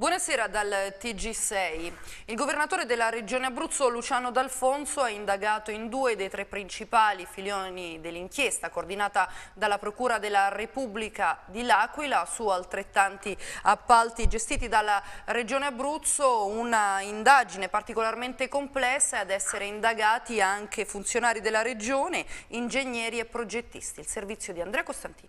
Buonasera dal TG6. Il governatore della regione Abruzzo, Luciano D'Alfonso, ha indagato in 2 dei 3 principali filoni dell'inchiesta coordinata dalla Procura della Repubblica di L'Aquila su altrettanti appalti gestiti dalla regione Abruzzo, una indagine particolarmente complessa, e ad essere indagati anche funzionari della regione, ingegneri e progettisti. Il servizio di Andrea Costantini.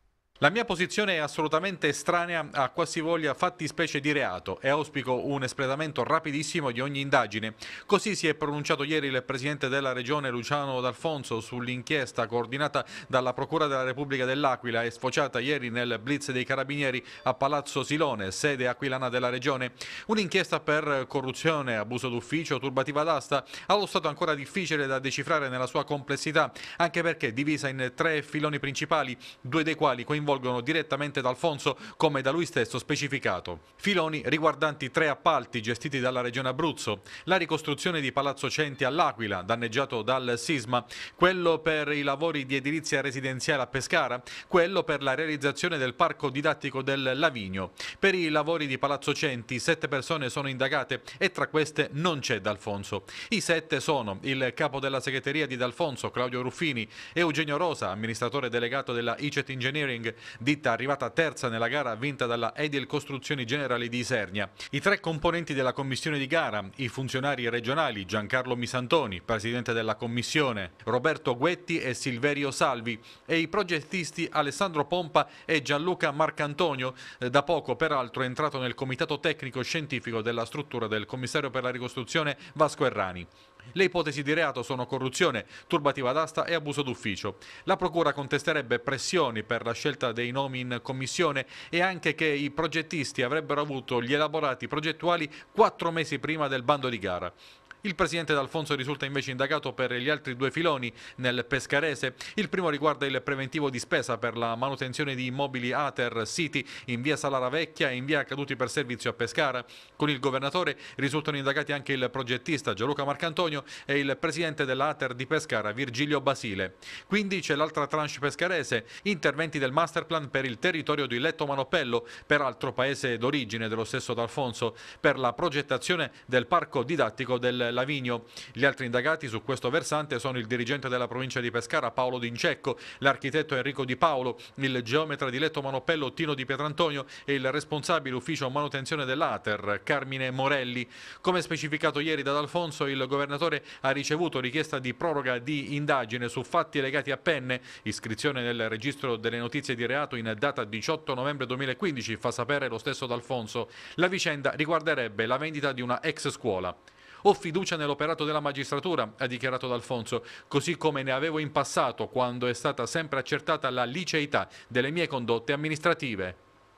La mia posizione è assolutamente estranea a qualsivoglia fattispecie di reato e auspico un espletamento rapidissimo di ogni indagine. Così si è pronunciato ieri il presidente della regione Luciano D'Alfonso sull'inchiesta coordinata dalla Procura della Repubblica dell'Aquila e sfociata ieri nel blitz dei Carabinieri a Palazzo Silone, sede aquilana della regione. Un'inchiesta per corruzione, abuso d'ufficio, turbativa d'asta, allo stato ancora difficile da decifrare nella sua complessità, anche perché divisa in 3 filoni principali, 2 dei quali coinvolgono direttamente D'Alfonso, come da lui stesso specificato. Filoni riguardanti 3 appalti gestiti dalla regione Abruzzo: la ricostruzione di Palazzo Centi all'Aquila, danneggiato dal sisma, quello per i lavori di edilizia residenziale a Pescara, quello per la realizzazione del parco didattico del Lavigno. Per i lavori di Palazzo Centi 7 persone sono indagate e tra queste non c'è D'Alfonso. I 7 sono il capo della segreteria di D'Alfonso, Claudio Ruffini, Eugenio Rosa, amministratore delegato della ICET Engineering, ditta arrivata terza nella gara vinta dalla Edil Costruzioni Generali di Isernia. I 3 componenti della commissione di gara, i funzionari regionali Giancarlo Misantoni, presidente della commissione, Roberto Guetti e Silverio Salvi, e i progettisti Alessandro Pompa e Gianluca Marcantonio, da poco peraltro entrato nel comitato tecnico scientifico della struttura del commissario per la ricostruzione Vasco Errani. Le ipotesi di reato sono corruzione, turbativa d'asta e abuso d'ufficio. La procura contesterebbe pressioni per la scelta dei nomi in commissione e anche che i progettisti avrebbero avuto gli elaborati progettuali 4 mesi prima del bando di gara. Il presidente D'Alfonso risulta invece indagato per gli altri 2 filoni nel pescarese. Il primo riguarda il preventivo di spesa per la manutenzione di immobili Ater City in via Salara Vecchia e in via Caduti per Servizio a Pescara. Con il governatore risultano indagati anche il progettista Gianluca Marcantonio e il presidente dell'Ater di Pescara Virgilio Basile. Quindi c'è l'altra tranche pescarese, interventi del masterplan per il territorio di Letto Manoppello, peraltro paese d'origine dello stesso D'Alfonso, per la progettazione del parco didattico del Lavigno. Gli altri indagati su questo versante sono il dirigente della provincia di Pescara Paolo D'Incecco, l'architetto Enrico Di Paolo, il geometra di Letto Manoppello Tino Di Pietrantonio e il responsabile ufficio manutenzione dell'Ater Carmine Morelli. Come specificato ieri da D'Alfonso, il governatore ha ricevuto richiesta di proroga di indagine su fatti legati a penne, iscrizione nel registro delle notizie di reato in data 18 novembre 2015, fa sapere lo stesso D'Alfonso. La vicenda riguarderebbe la vendita di una ex scuola. Ho fiducia nell'operato della magistratura, ha dichiarato D'Alfonso, così come ne avevo in passato quando è stata sempre accertata la liceità delle mie condotte amministrative.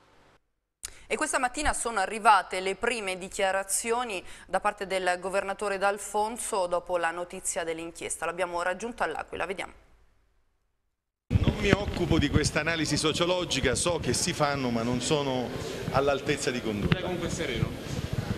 E questa mattina sono arrivate le prime dichiarazioni da parte del governatore D'Alfonso dopo la notizia dell'inchiesta. L'abbiamo raggiunto all'Aquila, vediamo. Non mi occupo di questa analisi sociologica, so che si fanno ma non sono all'altezza di condotta. Comunque sereno.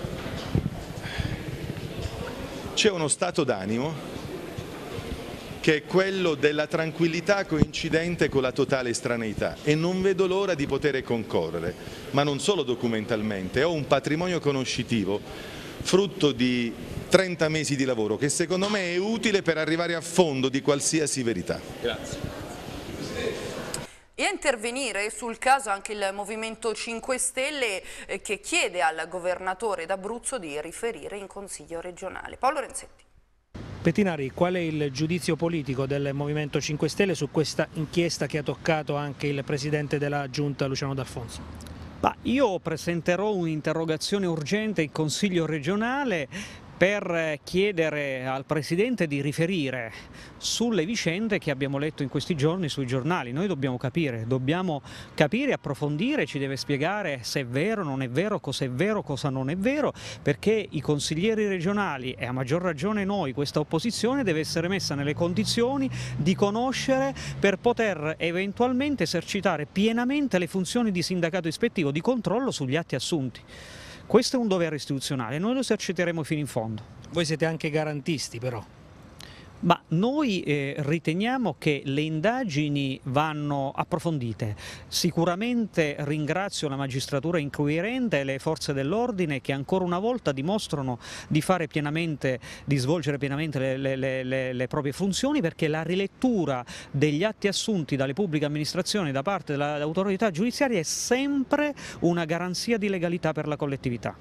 C'è uno stato d'animo che è quello della tranquillità coincidente con la totale estraneità e non vedo l'ora di poter concorrere, ma non solo documentalmente, ho un patrimonio conoscitivo frutto di 30 mesi di lavoro che secondo me è utile per arrivare a fondo di qualsiasi verità. Grazie. E a intervenire sul caso anche il Movimento 5 Stelle che chiede al governatore d'Abruzzo di riferire in Consiglio regionale. Paolo Renzetti. Pettinari, qual è il giudizio politico del Movimento 5 Stelle su questa inchiesta che ha toccato anche il Presidente della Giunta Luciano D'Alfonso? Io presenterò un'interrogazione urgente in Consiglio regionale per chiedere al Presidente di riferire sulle vicende che abbiamo letto in questi giorni sui giornali. Noi dobbiamo capire, approfondire, ci deve spiegare se è vero, non è vero, cosa non è vero, perché i consiglieri regionali e a maggior ragione noi, questa opposizione, deve essere messa nelle condizioni di conoscere per poter eventualmente esercitare pienamente le funzioni di sindacato ispettivo, di controllo sugli atti assunti. Questo è un dovere istituzionale, noi lo eserciteremo fino in fondo. Voi siete anche garantisti però. Ma noi riteniamo che le indagini vanno approfondite. Sicuramente ringrazio la magistratura inquirente e le forze dell'ordine che ancora una volta dimostrano di svolgere pienamente le proprie funzioni, perché la rilettura degli atti assunti dalle pubbliche amministrazioni da parte dell'autorità giudiziaria è sempre una garanzia di legalità per la collettività.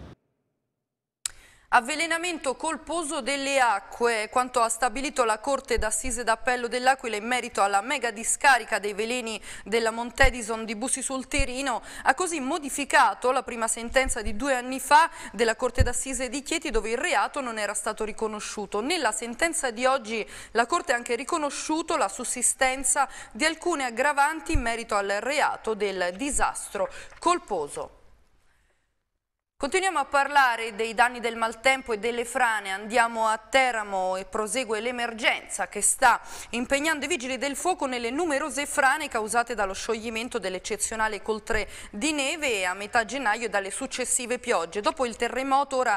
Avvelenamento colposo delle acque, quanto ha stabilito la Corte d'Assise d'Appello dell'Aquila in merito alla mega discarica dei veleni della Montedison di Bussi sul Tirino, ha così modificato la prima sentenza di 2 anni fa della Corte d'Assise di Chieti, dove il reato non era stato riconosciuto. Nella sentenza di oggi la Corte ha anche riconosciuto la sussistenza di alcune aggravanti in merito al reato del disastro colposo. Continuiamo a parlare dei danni del maltempo e delle frane, andiamo a Teramo e prosegue l'emergenza che sta impegnando i vigili del fuoco nelle numerose frane causate dallo scioglimento dell'eccezionale coltre di neve a metà gennaio e dalle successive piogge. Dopo il terremoto ora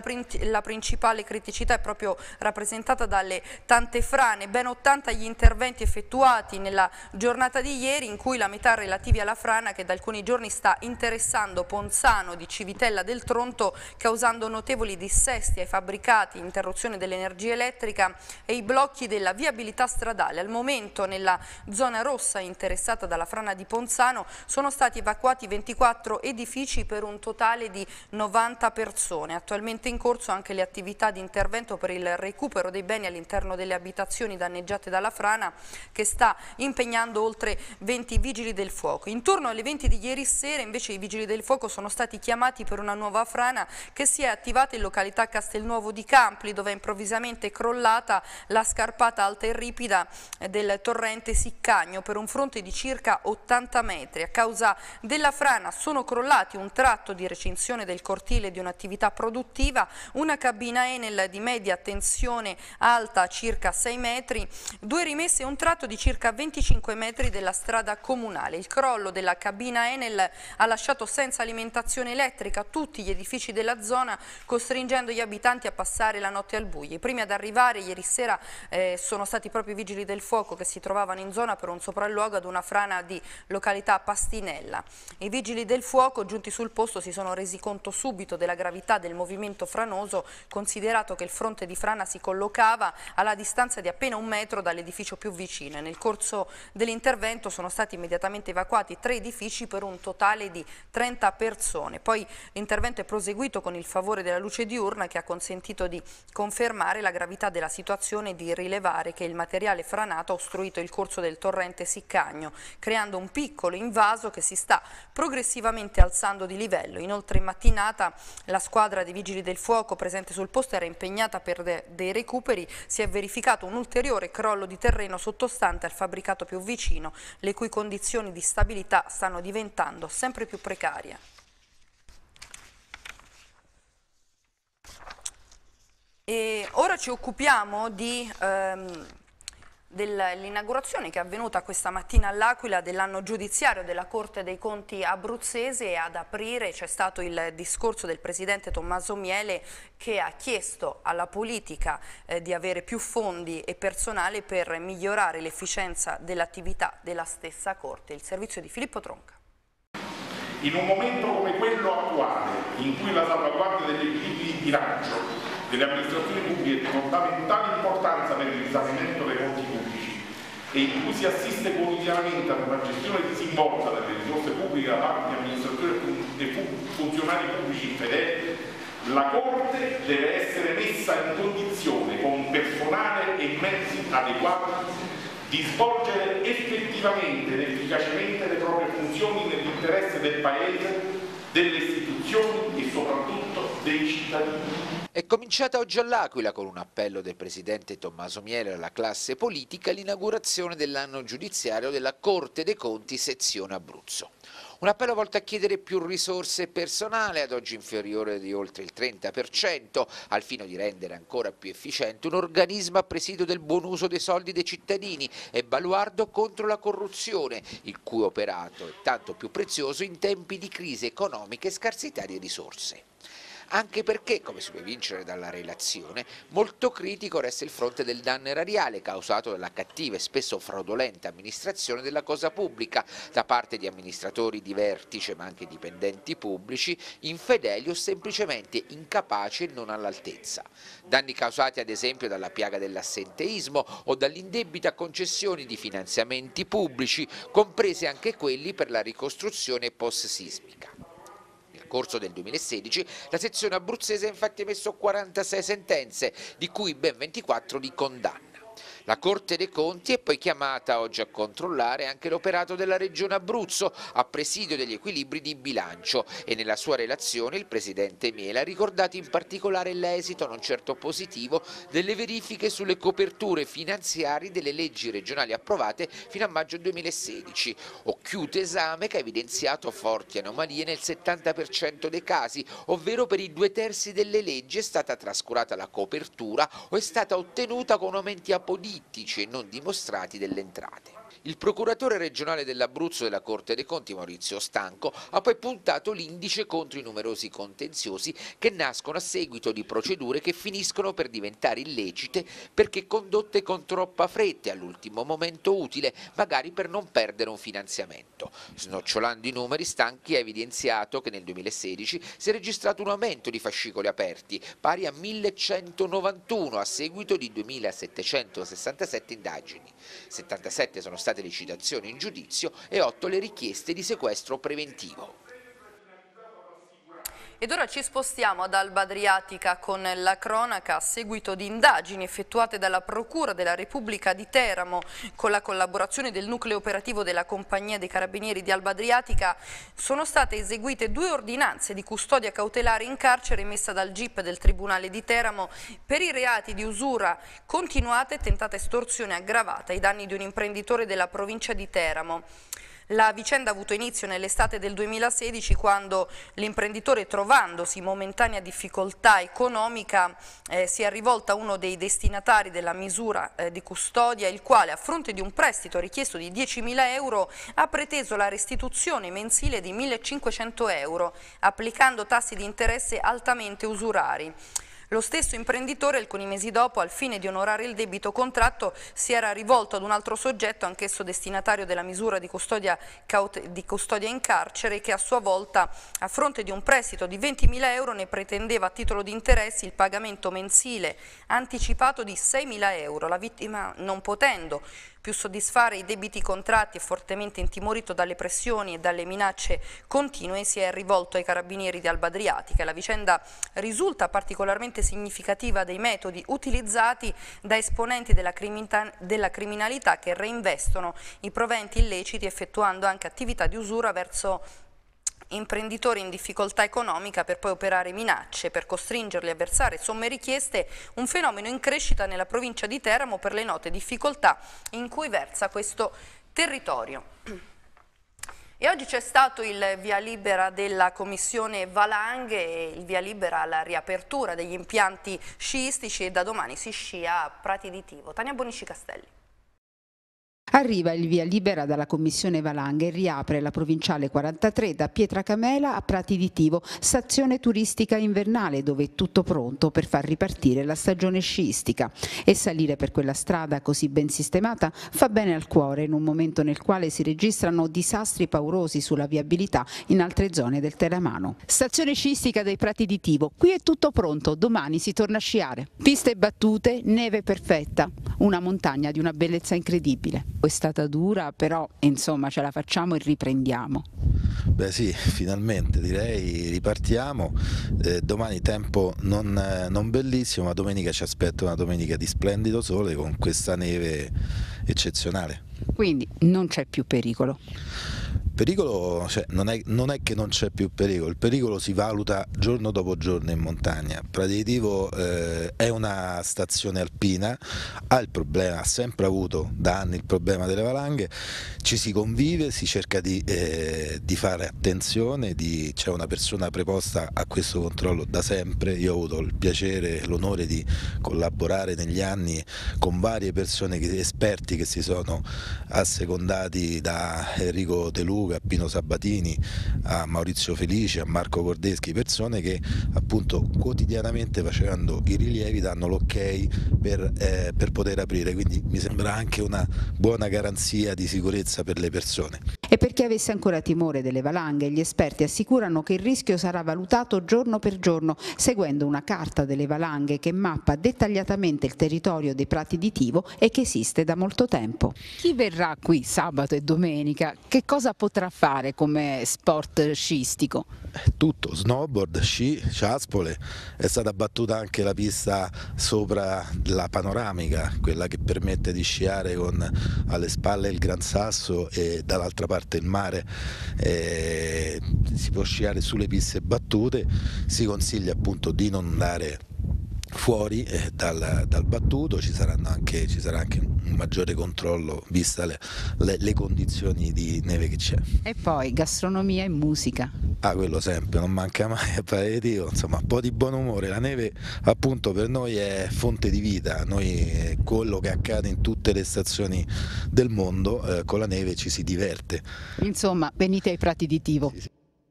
la principale criticità è proprio rappresentata dalle tante frane, ben 80 gli interventi effettuati nella giornata di ieri, in cui la metà relativi alla frana che da alcuni giorni sta interessando Ponzano di Civitella del Tronto, causando notevoli dissesti ai fabbricati, interruzione dell'energia elettrica e i blocchi della viabilità stradale. Al momento nella zona rossa interessata dalla frana di Ponzano sono stati evacuati 24 edifici per un totale di 90 persone. Attualmente in corso anche le attività di intervento per il recupero dei beni all'interno delle abitazioni danneggiate dalla frana, che sta impegnando oltre 20 vigili del fuoco. Intorno alle 20 di ieri sera invece i vigili del fuoco sono stati chiamati per una nuova frana che si è attivata in località Castelnuovo di Campli, dove è improvvisamente crollata la scarpata alta e ripida del torrente Siccagno per un fronte di circa 80 metri. A causa della frana sono crollati un tratto di recinzione del cortile di un'attività produttiva, una cabina Enel di media tensione alta circa 6 metri, 2 rimesse e un tratto di circa 25 metri della strada comunale. Il crollo della cabina Enel ha lasciato senza alimentazione elettrica tutti gli edifici della zona, costringendo gli abitanti a passare la notte al buio. I primi ad arrivare ieri sera sono stati proprio i vigili del fuoco che si trovavano in zona per un sopralluogo ad una frana di località Pastinella. I vigili del fuoco giunti sul posto si sono resi conto subito della gravità del movimento franoso, considerato che il fronte di frana si collocava alla distanza di appena 1 metro dall'edificio più vicino. Nel corso dell'intervento sono stati immediatamente evacuati 3 edifici per un totale di 30 persone. Poi l'intervento è proseguito con il favore della luce diurna, che ha consentito di confermare la gravità della situazione e di rilevare che il materiale franato ha ostruito il corso del torrente Siccagno, creando un piccolo invaso che si sta progressivamente alzando di livello. Inoltre in mattinata la squadra dei vigili del fuoco presente sul posto era impegnata per dei recuperi. Si è verificato un ulteriore crollo di terreno sottostante al fabbricato più vicino, le cui condizioni di stabilità stanno diventando sempre più precarie. E ora ci occupiamo dell'inaugurazione che è avvenuta questa mattina all'Aquila dell'anno giudiziario della Corte dei Conti abruzzese, e ad aprire c'è stato il discorso del Presidente Tommaso Miele, che ha chiesto alla politica di avere più fondi e personale per migliorare l'efficienza dell'attività della stessa Corte. Il servizio di Filippo Tronca. In un momento come quello attuale, in cui la salvaguardia degli equilibri di bilancio delle amministrazioni pubbliche è di fondamentale importanza per il risanamento dei conti pubblici e in cui si assiste quotidianamente ad una gestione disinvolta delle risorse pubbliche da parte di amministratori e funzionari pubblici infedeli, la Corte deve essere messa in condizione, con personale e mezzi adeguati, di svolgere effettivamente ed efficacemente le proprie funzioni nell'interesse del Paese, delle istituzioni e soprattutto dei cittadini. È cominciata oggi all'Aquila, con un appello del Presidente Tommaso Miele alla classe politica, l'inaugurazione dell'anno giudiziario della Corte dei Conti sezione Abruzzo. Un appello volto a chiedere più risorse e personale, ad oggi inferiore di oltre il 30%, al fine di rendere ancora più efficiente un organismo a presidio del buon uso dei soldi dei cittadini e baluardo contro la corruzione, il cui operato è tanto più prezioso in tempi di crisi economica e scarsità di risorse. anche perché, come si può evincere dalla relazione, molto critico resta il fronte del danno erariale causato dalla cattiva e spesso fraudolenta amministrazione della cosa pubblica da parte di amministratori di vertice ma anche dipendenti pubblici, infedeli o semplicemente incapaci e non all'altezza. Danni causati ad esempio dalla piaga dell'assenteismo o dall'indebita concessione di finanziamenti pubblici, compresi anche quelli per la ricostruzione post-sismica. Nel corso del 2016 la sezione abruzzese ha infatti emesso 46 sentenze, di cui ben 24 di condanna. La Corte dei Conti è poi chiamata oggi a controllare anche l'operato della Regione Abruzzo a presidio degli equilibri di bilancio e nella sua relazione il Presidente Miele ha ricordato in particolare l'esito non certo positivo delle verifiche sulle coperture finanziarie delle leggi regionali approvate fino a maggio 2016, occhiuto esame che ha evidenziato forti anomalie nel 70% dei casi, ovvero per i 2/3 delle leggi è stata trascurata la copertura o è stata ottenuta con aumenti apodittici e non dimostrati delle entrate. Il procuratore regionale dell'Abruzzo della Corte dei Conti, Maurizio Stanco, ha poi puntato l'indice contro i numerosi contenziosi che nascono a seguito di procedure che finiscono per diventare illecite perché condotte con troppa fretta e all'ultimo momento utile, magari per non perdere un finanziamento. Snocciolando i numeri, Stanchi ha evidenziato che nel 2016 si è registrato un aumento di fascicoli aperti, pari a 1191 a seguito di 2767 indagini. 77 sono state le citazioni in giudizio e 8 le richieste di sequestro preventivo. Ed ora ci spostiamo ad Alba Adriatica con la cronaca. A seguito di indagini effettuate dalla Procura della Repubblica di Teramo con la collaborazione del nucleo operativo della Compagnia dei Carabinieri di Alba Adriatica sono state eseguite 2 ordinanze di custodia cautelare in carcere emessa dal GIP del Tribunale di Teramo per i reati di usura continuata e tentata estorsione aggravata ai danni di un imprenditore della provincia di Teramo. La vicenda ha avuto inizio nell'estate del 2016 quando l'imprenditore, trovandosi in momentanea difficoltà economica, si è rivolto a uno dei destinatari della misura di custodia, il quale a fronte di un prestito richiesto di 10.000 euro ha preteso la restituzione mensile di 1.500 euro, applicando tassi di interesse altamente usurari. Lo stesso imprenditore, alcuni mesi dopo, al fine di onorare il debito contratto, si era rivolto ad un altro soggetto, anch'esso destinatario della misura di custodia in carcere, che a sua volta, a fronte di un prestito di 20.000 euro, ne pretendeva a titolo di interessi il pagamento mensile anticipato di 6.000 euro. La vittima, non potendo più soddisfare i debiti contratti e fortemente intimorito dalle pressioni e dalle minacce continue, si è rivolto ai carabinieri di Alba Adriatica. La vicenda risulta particolarmente significativa dei metodi utilizzati da esponenti della criminalità che reinvestono i proventi illeciti effettuando anche attività di usura verso imprenditori in difficoltà economica per poi operare minacce, per costringerli a versare somme richieste, un fenomeno in crescita nella provincia di Teramo per le note difficoltà in cui versa questo territorio. E oggi c'è stato il via libera della Commissione Valanghe, il via libera alla riapertura degli impianti sciistici e da domani si scia a Prati di Tivo. Tania Bonici Castelli. Arriva il via libera dalla Commissione Valanghe e riapre la provinciale 43 da Pietracamela a Prati di Tivo, stazione turistica invernale dove è tutto pronto per far ripartire la stagione sciistica. E salire per quella strada così ben sistemata fa bene al cuore in un momento nel quale si registrano disastri paurosi sulla viabilità in altre zone del Teramano. Stazione sciistica dei Prati di Tivo, qui è tutto pronto, domani si torna a sciare. Piste battute, neve perfetta, una montagna di una bellezza incredibile. È stata dura, però insomma ce la facciamo e riprendiamo. Beh sì, finalmente direi ripartiamo, domani tempo non bellissimo, ma domenica ci aspetta una domenica di splendido sole con questa neve eccezionale. Quindi non c'è più pericolo? Pericolo, cioè, non è che non c'è più pericolo, il pericolo si valuta giorno dopo giorno in montagna. Prati di Tivo è una stazione alpina, ha sempre avuto da anni il problema delle valanghe, ci si convive, si cerca di fare attenzione, c'è una persona preposta a questo controllo da sempre. Io ho avuto il piacere e l'onore di collaborare negli anni con varie persone esperti che si sono assecondati da Enrico De Luca Luca, a Pino Sabatini, a Maurizio Felici, a Marco Cordeschi, persone che appunto quotidianamente facendo i rilievi danno l'ok per poter aprire, quindi mi sembra anche una buona garanzia di sicurezza per le persone. E per chi avesse ancora timore delle valanghe, gli esperti assicurano che il rischio sarà valutato giorno per giorno, seguendo una carta delle valanghe che mappa dettagliatamente il territorio dei Prati di Tivo e che esiste da molto tempo. Chi verrà qui sabato e domenica, che cosa potrà fare come sport sciistico? Tutto, snowboard, sci, ciaspole, è stata battuta anche la pista sopra la panoramica, quella che permette di sciare con alle spalle il Gran Sasso e dall'altra parte il mare, si può sciare sulle piste battute, si consiglia appunto di non andare fuori dal battuto, ci sarà anche un maggiore controllo vista le condizioni di neve che c'è. E poi gastronomia e musica. Quello sempre, non manca mai aperitivo, insomma un po' di buon umore, la neve appunto per noi è fonte di vita, noi quello che accade in tutte le stazioni del mondo, con la neve ci si diverte. Insomma, venite ai Prati di Tivo. Sì.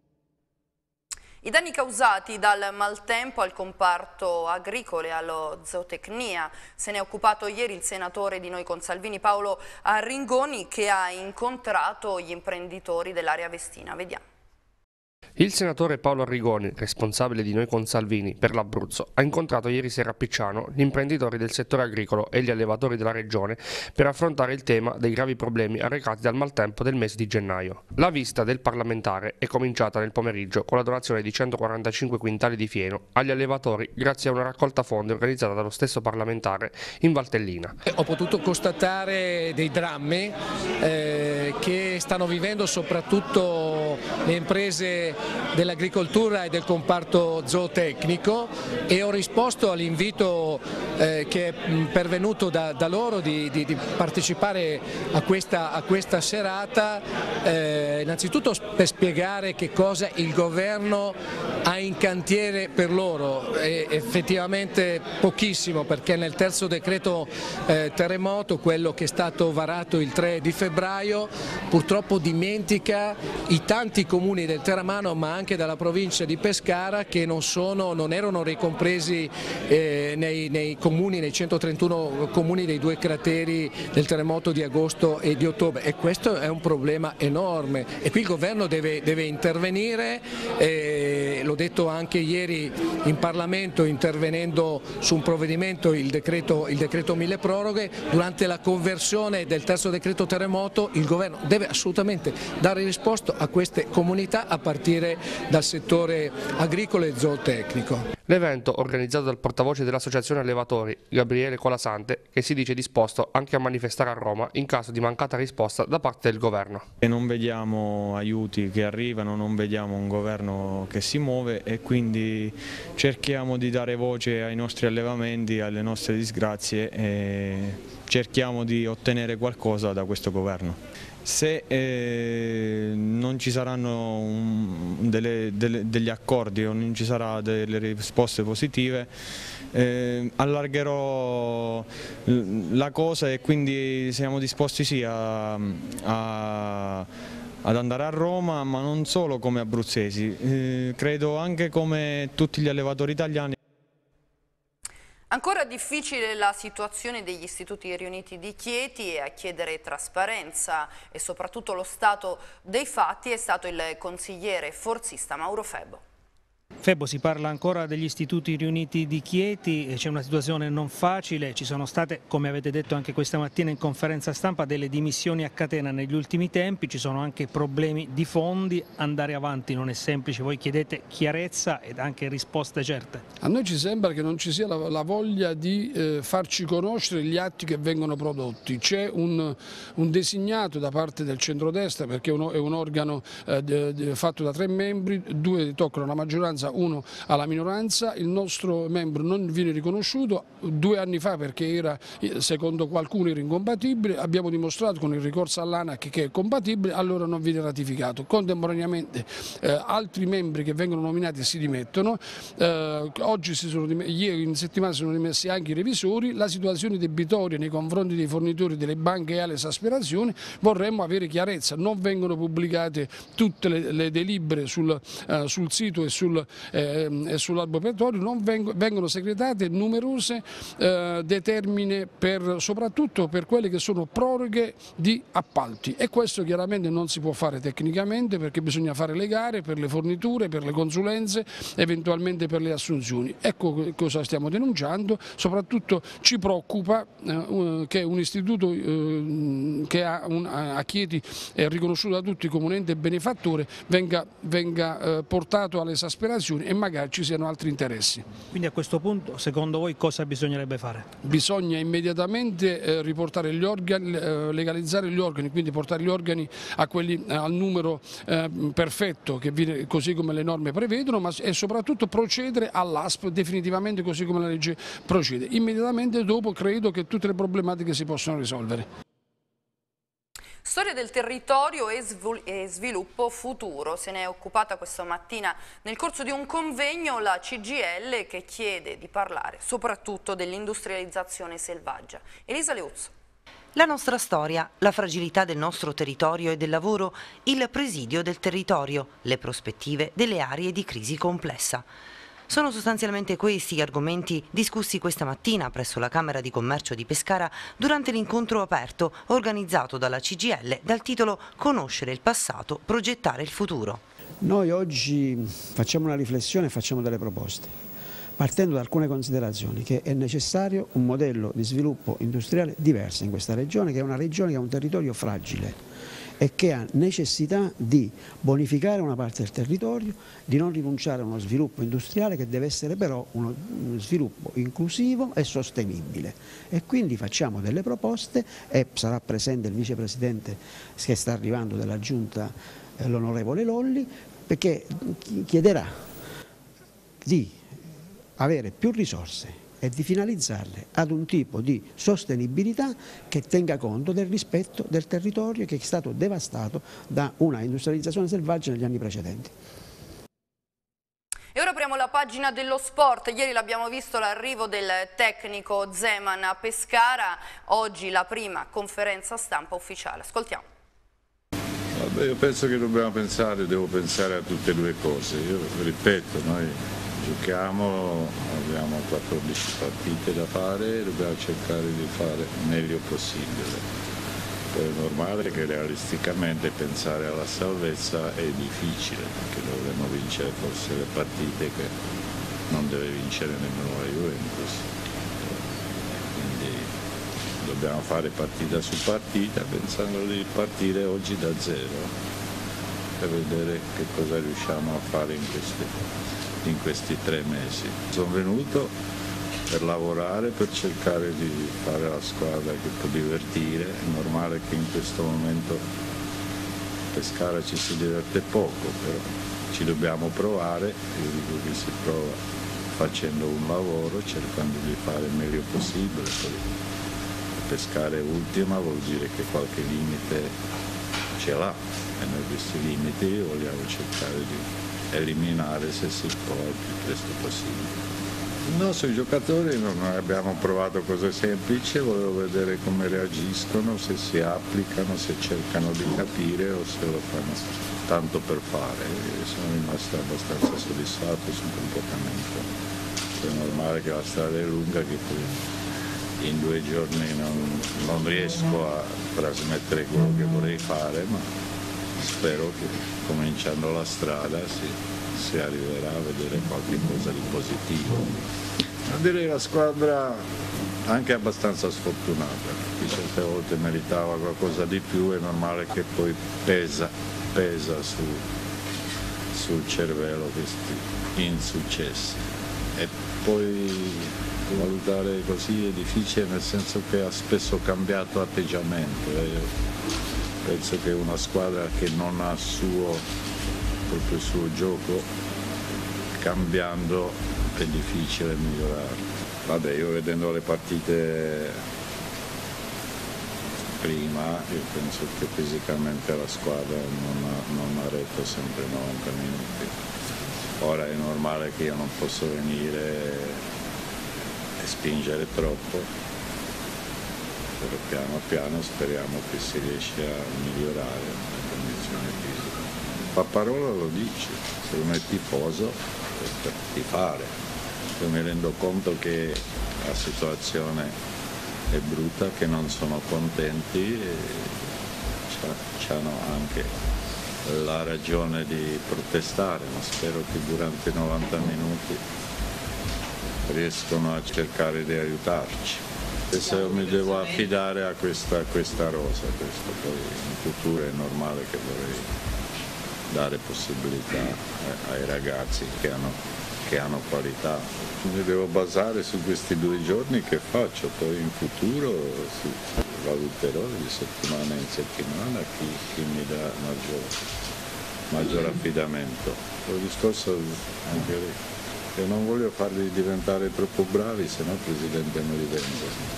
I danni causati dal maltempo al comparto agricolo e alla zootecnia se ne è occupato ieri il senatore di Noi con Salvini Paolo Arrigoni, che ha incontrato gli imprenditori dell'area vestina. Vediamo. Il senatore Paolo Arrigoni, responsabile di Noi con Salvini per l'Abruzzo, ha incontrato ieri sera a Picciano gli imprenditori del settore agricolo e gli allevatori della regione per affrontare il tema dei gravi problemi arrecati dal maltempo del mese di gennaio. La visita del parlamentare è cominciata nel pomeriggio con la donazione di 145 quintali di fieno agli allevatori grazie a una raccolta fondi organizzata dallo stesso parlamentare in Valtellina. Ho potuto constatare dei drammi che stanno vivendo soprattutto le imprese dell'agricoltura e del comparto zootecnico, e ho risposto all'invito che è pervenuto da loro di partecipare a questa serata, innanzitutto per spiegare che cosa il governo ha in cantiere per loro. Effettivamente pochissimo, perché nel terzo decreto terremoto, quello che è stato varato il 3 di febbraio, purtroppo dimentica i tanti comuni del Terramano, ma anche dalla provincia di Pescara, che non erano ricompresi nei 131 comuni dei due crateri del terremoto di agosto e di ottobre, e questo è un problema enorme e qui il governo deve intervenire. L'ho detto anche ieri in Parlamento, intervenendo su un provvedimento, il decreto mille proroghe. Durante la conversione del terzo decreto terremoto il governo deve assolutamente dare risposta a queste comunità, a partire dal settore agricolo e zootecnico. L'evento, organizzato dal portavoce dell'Associazione Allevatori, Gabriele Colasante, che si dice disposto anche a manifestare a Roma in caso di mancata risposta da parte del governo. Non vediamo aiuti che arrivano, non vediamo un governo che si muove, e quindi cerchiamo di dare voce ai nostri allevamenti, alle nostre disgrazie, e cerchiamo di ottenere qualcosa da questo governo. Se non ci saranno degli accordi o non ci saranno delle risposte positive, allargherò la cosa, e quindi siamo disposti sì ad andare a Roma, ma non solo come abruzzesi, credo anche come tutti gli allevatori italiani. Ancora difficile la situazione degli istituti riuniti di Chieti, e a chiedere trasparenza e soprattutto lo stato dei fatti è stato il consigliere forzista Mauro Febbo. Febbo, si parla ancora degli istituti riuniti di Chieti, c'è una situazione non facile, ci sono state, come avete detto anche questa mattina in conferenza stampa, delle dimissioni a catena negli ultimi tempi, ci sono anche problemi di fondi, andare avanti non è semplice, voi chiedete chiarezza ed anche risposte certe. A noi ci sembra che non ci sia la voglia di farci conoscere gli atti che vengono prodotti, c'è un designato da parte del centrodestra, perché è un organo fatto da 3 membri, 2 toccano la maggioranza maggioranza, uno alla minoranza. Il nostro membro non viene riconosciuto 2 anni fa perché era, secondo qualcuno, era incompatibile. Abbiamo dimostrato con il ricorso all'ANAC che è compatibile, allora non viene ratificato. Contemporaneamente altri membri che vengono nominati si dimettono. Oggi ieri in settimana si sono dimessi anche i revisori. La situazione debitoria nei confronti dei fornitori delle banche è all'esasperazione. Vorremmo avere chiarezza. Non vengono pubblicate tutte le delibere sul sito e sull'albo petrolio, non vengono segretate numerose determine soprattutto per quelle che sono proroghe di appalti, e questo chiaramente non si può fare tecnicamente perché bisogna fare le gare per le forniture, per le consulenze, eventualmente per le assunzioni. Ecco cosa stiamo denunciando. Soprattutto ci preoccupa che un istituto che a Chieti è riconosciuto da tutti come un ente benefattore venga portato all'esasperazione e magari ci siano altri interessi. Quindi a questo punto, secondo voi, cosa bisognerebbe fare? Bisogna immediatamente riportare gli organi, legalizzare gli organi, quindi portare gli organi al numero perfetto che viene così come le norme prevedono, e soprattutto procedere all'ASP definitivamente così come la legge procede. Immediatamente dopo credo che tutte le problematiche si possono risolvere. Storia del territorio e sviluppo futuro. Se ne è occupata questa mattina nel corso di un convegno la CGIL, che chiede di parlare soprattutto dell'industrializzazione selvaggia. Elisa Leuzzo. La nostra storia, la fragilità del nostro territorio e del lavoro, il presidio del territorio, le prospettive delle aree di crisi complessa. Sono sostanzialmente questi gli argomenti discussi questa mattina presso la Camera di Commercio di Pescara durante l'incontro aperto organizzato dalla CGIL dal titolo Conoscere il passato, progettare il futuro. Noi oggi facciamo una riflessione e facciamo delle proposte, partendo da alcune considerazioni: che è necessario un modello di sviluppo industriale diverso in questa regione, che è una regione che ha un territorio fragile e che ha necessità di bonificare una parte del territorio, di non rinunciare a uno sviluppo industriale che deve essere però uno sviluppo inclusivo e sostenibile. E quindi facciamo delle proposte e sarà presente il vicepresidente che sta arrivando della Giunta, l'onorevole Lolli, perché chiederà di avere più risorse e di finalizzarle ad un tipo di sostenibilità che tenga conto del rispetto del territorio che è stato devastato da una industrializzazione selvaggia negli anni precedenti. E ora apriamo la pagina dello sport. Ieri l'abbiamo visto l'arrivo del tecnico Zeman a Pescara, oggi la prima conferenza stampa ufficiale. Ascoltiamo. Vabbè, io penso che devo pensare a tutte e due cose. Io ripeto, noi giochiamo, abbiamo 14 partite da fare e dobbiamo cercare di fare il meglio possibile. Poi è normale che realisticamente pensare alla salvezza è difficile, perché dovremmo vincere forse le partite che non deve vincere nemmeno la Juventus. Quindi dobbiamo fare partita su partita pensando di partire oggi da zero per vedere che cosa riusciamo a fare in questi 3 mesi. Sono venuto per lavorare, per cercare di fare la squadra che può divertire. È normale che in questo momento a Pescara ci si diverte poco, però ci dobbiamo provare. Io dico che si prova facendo un lavoro, cercando di fare il meglio possibile. Poi Pescara è ultima, vuol dire che qualche limite ce l'ha e noi questi limiti vogliamo cercare di eliminare se si può il più presto possibile. No, sui giocatori non abbiamo provato cose semplici, volevo vedere come reagiscono, se si applicano, se cercano di capire o se lo fanno tanto per fare. Sono rimasto abbastanza soddisfatto sul comportamento. È normale che la strada è lunga, che poi in 2 giorni non riesco a trasmettere quello che vorrei fare, ma spero che cominciando la strada si arriverà a vedere qualche cosa di positivo. Ma direi la squadra anche abbastanza sfortunata, che certe volte meritava qualcosa di più, è normale che poi pesa sul cervello questi insuccessi. E poi valutare così è difficile, nel senso che ha spesso cambiato atteggiamento. Penso che una squadra che non ha proprio il suo gioco cambiando è difficile migliorare. Vabbè, io vedendo le partite prima, io penso che fisicamente la squadra non ha retto sempre 90 minuti. Ora è normale che io non posso venire e spingere troppo, però piano piano speriamo che si riesca a migliorare le condizioni fisiche. Papparola lo dice, se non è tifoso è per tifare. Io mi rendo conto che la situazione è brutta, che non sono contenti e hanno anche la ragione di protestare, ma spero che durante i 90 minuti riescono a cercare di aiutarci. Adesso io mi devo affidare a questa rosa, poi in futuro è normale che vorrei dare possibilità ai ragazzi che hanno qualità. Mi devo basare su questi 2 giorni che faccio, poi in futuro valuterò di settimana in settimana chi mi dà maggior affidamento. Il discorso anche lì, io non voglio farli diventare troppo bravi, se no il Presidente mi rivende.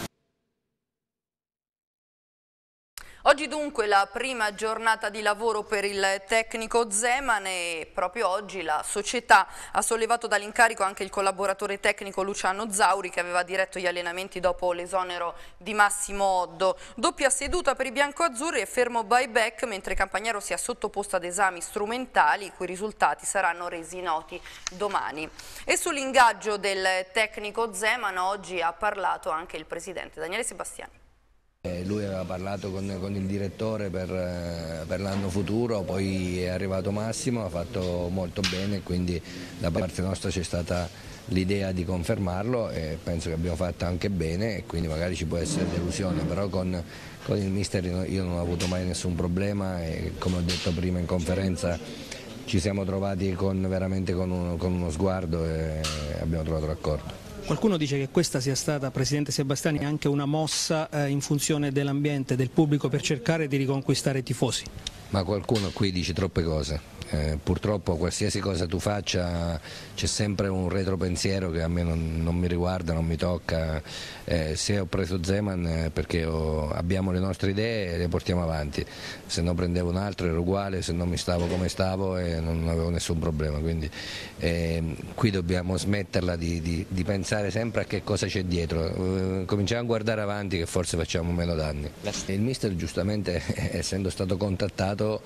Oggi dunque la prima giornata di lavoro per il tecnico Zeman e proprio oggi la società ha sollevato dall'incarico anche il collaboratore tecnico Luciano Zauri che aveva diretto gli allenamenti dopo l'esonero di Massimo Oddo. Doppia seduta per i biancoazzurri e fermo buyback mentre Campagnaro sia sottoposto ad esami strumentali i cui risultati saranno resi noti domani. E sull'ingaggio del tecnico Zeman oggi ha parlato anche il presidente Daniele Sebastiani. Lui aveva parlato con il direttore per l'anno futuro, poi è arrivato Massimo, ha fatto molto bene, quindi da parte nostra c'è stata l'idea di confermarlo e penso che abbiamo fatto anche bene e quindi magari ci può essere delusione, però con il mister io non ho avuto mai nessun problema e come ho detto prima in conferenza ci siamo trovati veramente con uno sguardo e abbiamo trovato l'accordo. Qualcuno dice che questa sia stata, Presidente Sebastiani, anche una mossa in funzione dell'ambiente, del pubblico per cercare di riconquistare i tifosi. Ma qualcuno qui dice troppe cose. Purtroppo qualsiasi cosa tu faccia c'è sempre un retropensiero che a me non mi riguarda, non mi tocca. Se ho preso Zeman perché abbiamo le nostre idee e le portiamo avanti, se no prendevo un altro era uguale, se non mi stavo come stavo e non avevo nessun problema, quindi qui dobbiamo smetterla di pensare sempre a che cosa c'è dietro, cominciamo a guardare avanti che forse facciamo meno danni. Il mister giustamente essendo stato contattato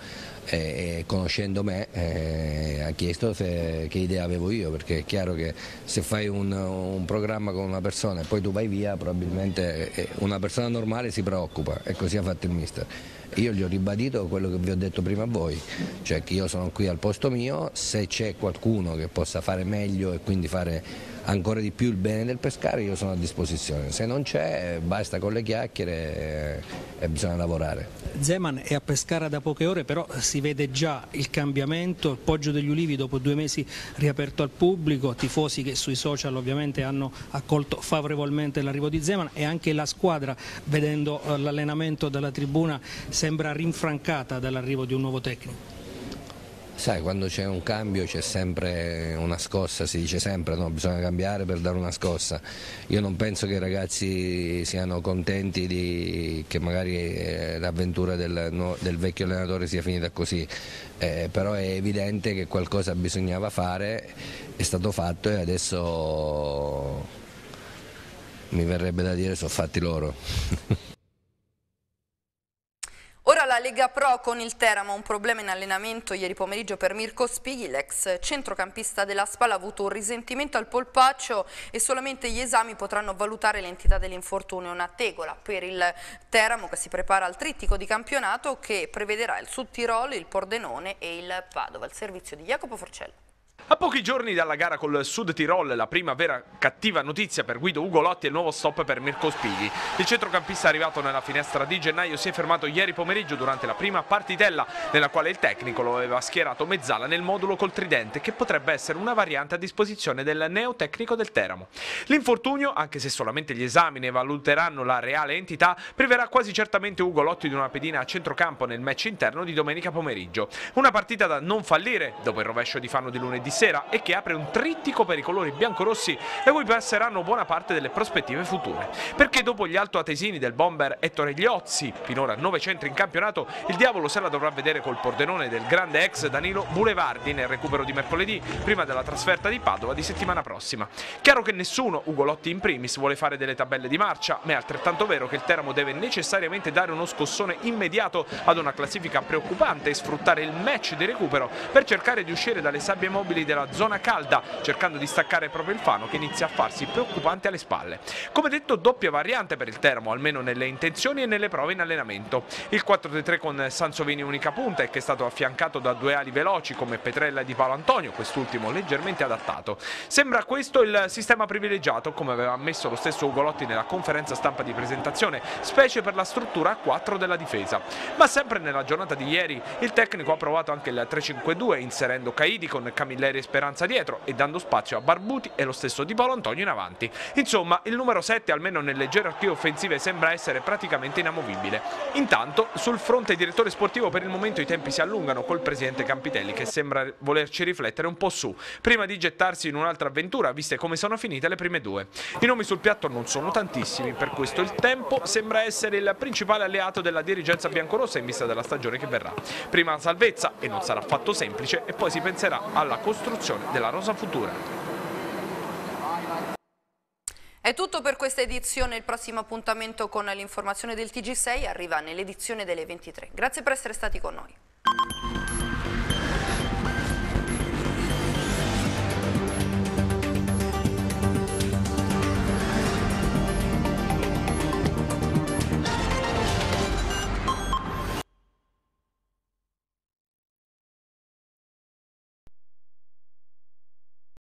e conoscendo me ha chiesto che idea avevo io, perché è chiaro che se fai un programma con una persona e poi tu vai via probabilmente una persona normale si preoccupa e così ha fatto il mister. Io gli ho ribadito quello che vi ho detto prima a voi, cioè che io sono qui al posto mio, se c'è qualcuno che possa fare meglio e quindi fare ancora di più il bene del Pescara io sono a disposizione, se non c'è basta con le chiacchiere e bisogna lavorare. Zeman è a Pescara da poche ore, però si vede già il cambiamento, il Poggio degli Ulivi dopo 2 mesi riaperto al pubblico, tifosi che sui social ovviamente hanno accolto favorevolmente l'arrivo di Zeman e anche la squadra vedendo l'allenamento dalla tribuna sembra rinfrancata dall'arrivo di un nuovo tecnico. Sai, quando c'è un cambio c'è sempre una scossa, si dice sempre, no? Bisogna cambiare per dare una scossa. Io non penso che i ragazzi siano contenti che magari l'avventura del vecchio allenatore sia finita così, però è evidente che qualcosa bisognava fare, è stato fatto e adesso mi verrebbe da dire sono fatti loro. Ora la Lega Pro con il Teramo, un problema in allenamento ieri pomeriggio per Mirko Spighi, l'ex centrocampista della Spal ha avuto un risentimento al polpaccio e solamente gli esami potranno valutare l'entità dell'infortunio, una tegola per il Teramo che si prepara al trittico di campionato che prevederà il Sud Tirolo, il Pordenone e il Padova, al servizio di Jacopo Forcello. A pochi giorni dalla gara col Sud Tirol, la prima vera cattiva notizia per Guido Ugolotti è il nuovo stop per Mirko Spighi. Il centrocampista arrivato nella finestra di gennaio si è fermato ieri pomeriggio durante la prima partitella, nella quale il tecnico lo aveva schierato mezzala nel modulo col tridente, che potrebbe essere una variante a disposizione del neotecnico del Teramo. L'infortunio, anche se solamente gli esami ne valuteranno la reale entità, priverà quasi certamente Ugolotti di una pedina a centrocampo nel match interno di domenica pomeriggio. Una partita da non fallire dopo il rovescio di Fano di lunedì sera e che apre un trittico per i colori biancorossi da cui passeranno buona parte delle prospettive future. Perché dopo gli altoatesini del bomber Ettore Gliozzi, finora 9 centri in campionato, il diavolo se la dovrà vedere col Pordenone del grande ex Danilo Boulevardi nel recupero di mercoledì, prima della trasferta di Padova di settimana prossima. Chiaro che nessuno, Ugolotti in primis, vuole fare delle tabelle di marcia, ma è altrettanto vero che il Teramo deve necessariamente dare uno scossone immediato ad una classifica preoccupante e sfruttare il match di recupero per cercare di uscire dalle sabbie mobili della zona calda, cercando di staccare proprio il Fano che inizia a farsi preoccupante alle spalle. Come detto, doppia variante per il Teramo, almeno nelle intenzioni e nelle prove in allenamento. Il 4-3 con Sansovini unica punta e che è stato affiancato da 2 ali veloci come Petrella e Di Paolo Antonio, quest'ultimo leggermente adattato. Sembra questo il sistema privilegiato, come aveva ammesso lo stesso Ugolotti nella conferenza stampa di presentazione, specie per la struttura a 4 della difesa. Ma sempre nella giornata di ieri il tecnico ha provato anche il 3-5-2, inserendo Caidi con Camilleri e Speranza dietro e dando spazio a Barbuti e lo stesso Di Paolo Antonio in avanti. Insomma, il numero 7, almeno nelle gerarchie offensive, sembra essere praticamente inamovibile. Intanto, sul fronte direttore sportivo per il momento i tempi si allungano col presidente Campitelli che sembra volerci riflettere un po' su, prima di gettarsi in un'altra avventura, viste come sono finite le prime 2. I nomi sul piatto non sono tantissimi, per questo il tempo sembra essere il principale alleato della dirigenza biancorossa in vista della stagione che verrà. Prima la salvezza, e non sarà affatto semplice, e poi si penserà alla costruzione della rosa futura. È tutto per questa edizione, il prossimo appuntamento con l'informazione del TG6 arriva nell'edizione delle 23. Grazie per essere stati con noi.